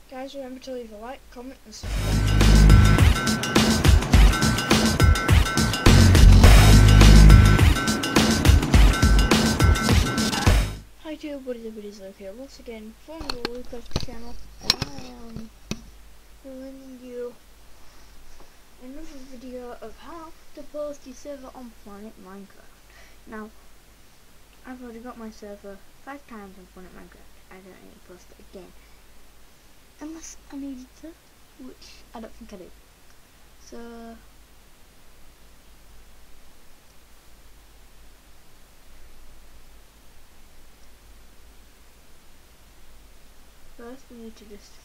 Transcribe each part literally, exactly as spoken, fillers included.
Guys, remember to leave a like, comment and subscribe. Hi to everybody, everybody's Luke here once again from the Lucas channel, and I am bringing you another video of how to post your server on Planet Minecraft. Now, I've already got my server five times on Planet Minecraft. I don't need to post it again, unless I needed to, which I don't think I do. So, first we need to just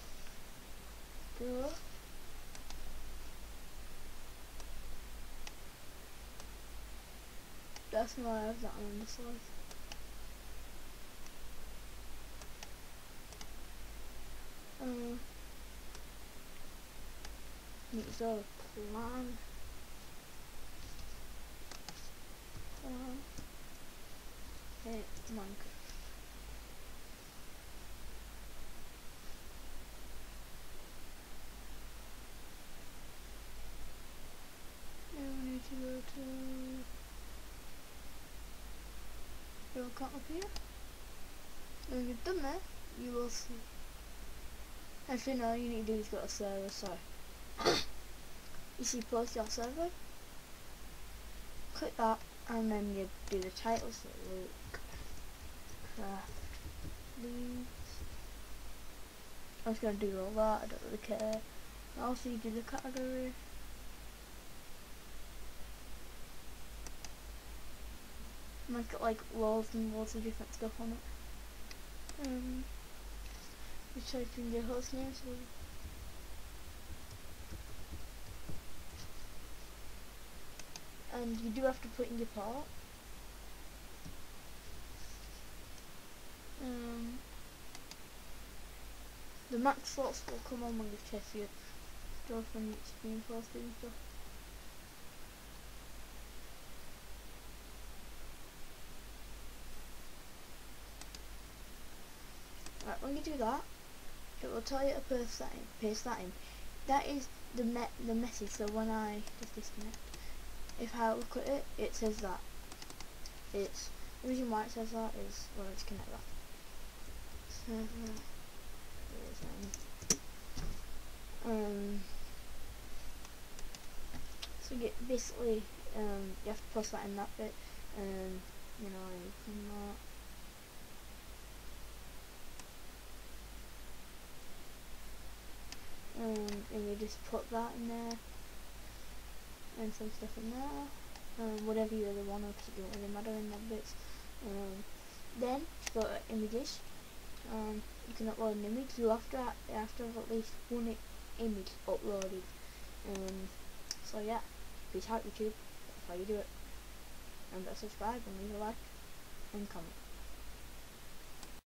go that's why I have that on the slide. Um, it's all plan. Plan. Hey, Minecraft. Now we need to go to your account up here. When you've done that, you will see. Actually, no, you need to do is go to server. So, you see, post your server. Click that, and then you do the title. So, Luke Craft Leads. I'm just gonna do all that. I don't really care. And also, you do the category. Might got like loads and loads of different stuff on it. Um, you type in your host name, so and you do have to put in your part. Um, the max slots will come on when you check your stuff and it's being posted and stuff. Right, when you do that, it will tell you to paste that in. Paste that in. That is the me the message. So when I just disconnect, if I look at it, it says that. It's the reason why it says that is when I disconnect that. Server is um, um so you basically um you have to post that in that bit, and you know you can not. Um, and you just put that in there and some stuff in there, um, whatever you really want, because it don't really matter in that bits. Um, then go to images. Um, you can upload an image. You have to you have to have at least one image uploaded. Um, so yeah, peace out YouTube. That's how you do it. Remember to subscribe and leave a like and comment.